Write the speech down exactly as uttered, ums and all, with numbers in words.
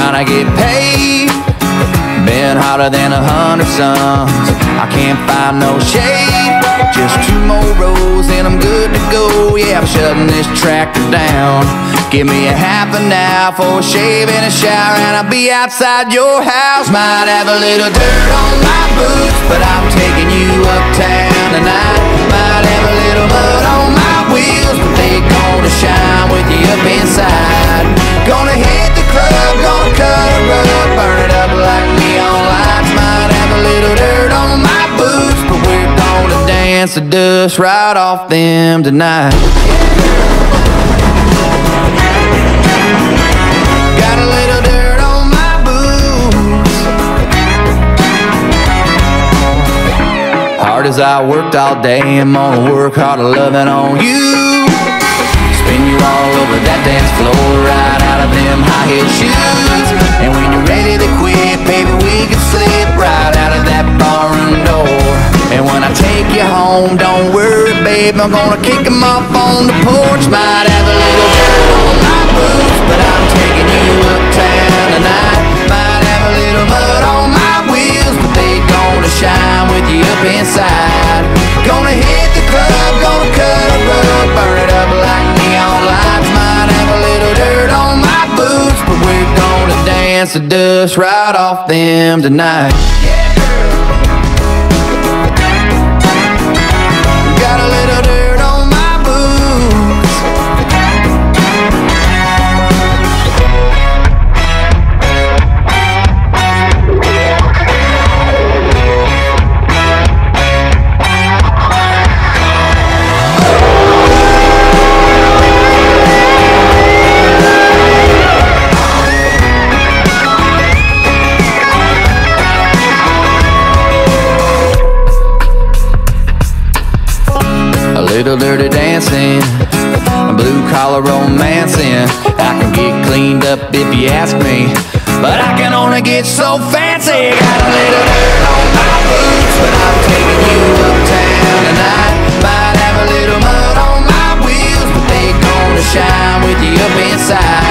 trying to get paid. Been hotter than a hundred suns. I can't find no shade. Just two more rows and I'm good to go. Yeah, I'm shutting this tractor down. Give me a half an hour for a shave and a shower, and I'll be outside your house. Might have a little dirt on my boots, but I'm taking you uptown tonight. Might have a little mud on my wheels, but they gonna shine with you up inside. Gonna hit the club, gonna cut a rug, burn it up like neon lights. Might have a little dirt on my boots, but we're gonna dance the dust right off them tonight. Got a little dirt on my boots. Hard as I worked all day, I'm gonna work harder loving on you. Spin you all over that dance floor, right out of them high-heel shoes. And when you're ready to quit, baby, we can slip right out of that barroom door. And when I take you home, don't worry, babe, I'm gonna kick them off on the porch. Might have a little dirt on my boots, but I'm taking you uptown tonight. Might have a little mud on my wheels, but they gonna shine with you up inside. Gonna hit the club, gonna cut a rug, burn it up like neon lights. Might have a little dirt on my boots, but we're gonna dance the dust right off them tonight. Got a little dirt on my boots. Little dirty dancing, blue collar romancing. I can get cleaned up if you ask me, but I can only get so fancy. Got a little dirt on my boots, but I'm taking you uptown tonight. Might have a little mud on my wheels, but they gonna shine with you up inside.